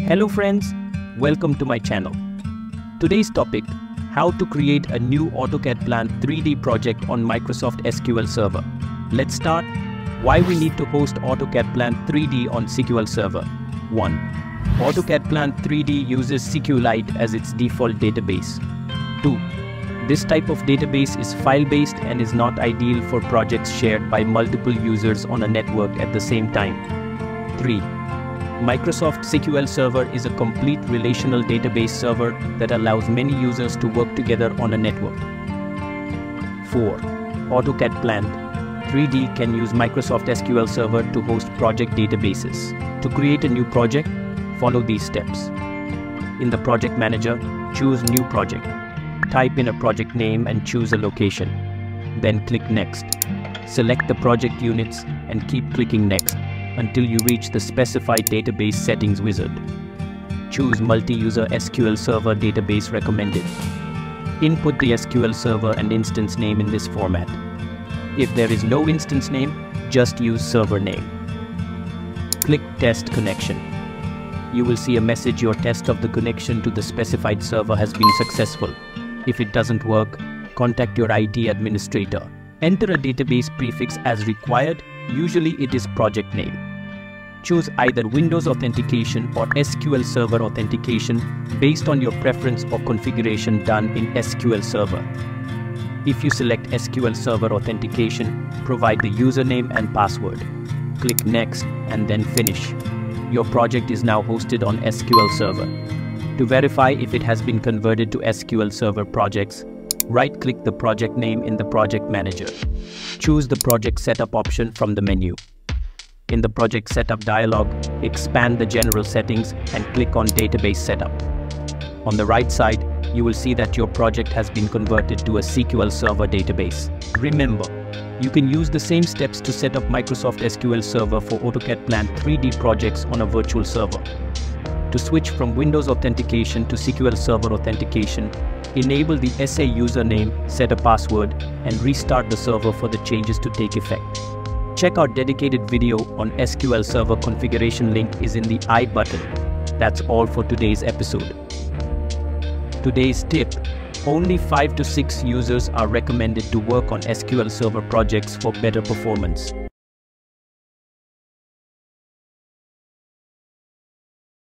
Hello friends, welcome to my channel. Today's topic, how to create a new AutoCAD Plant 3D project on Microsoft SQL Server. Let's start. Why we need to host AutoCAD Plant 3D on SQL Server. 1. AutoCAD Plant 3D uses SQL Lite as its default database. 2. This type of database is file-based and is not ideal for projects shared by multiple users on a network at the same time. 3. Microsoft SQL Server is a complete relational database server that allows many users to work together on a network. 4. AutoCAD Plant 3D can use Microsoft SQL Server to host project databases. To create a new project, follow these steps. In the Project Manager, choose New Project. Type in a project name and choose a location. Then click Next. Select the project units and keep clicking Next until you reach the specified database settings wizard. Choose Multi-User SQL Server Database Recommended. Input the SQL Server and instance name in this format. If there is no instance name, just use server name. Click Test Connection. You will see a message your test of the connection to the specified server has been successful. If it doesn't work, contact your IT administrator. Enter a database prefix as required. Usually it is project name. Choose either Windows Authentication or SQL Server Authentication based on your preference or configuration done in SQL Server. If you select SQL Server Authentication, provide the username and password. Click Next and then Finish. Your project is now hosted on SQL Server. To verify if it has been converted to SQL Server projects, right-click the project name in the Project Manager. Choose the Project Setup option from the menu. In the Project Setup dialog, expand the General Settings and click on Database Setup. On the right side, you will see that your project has been converted to a SQL Server database. Remember, you can use the same steps to set up Microsoft SQL Server for AutoCAD Plant 3D projects on a virtual server. To switch from Windows Authentication to SQL Server Authentication, enable the SA username, set a password, and restart the server for the changes to take effect. Check our dedicated video on SQL Server configuration. Link is in the I button. That's all for today's episode. Today's tip: only 5 to 6 users are recommended to work on SQL Server projects for better performance.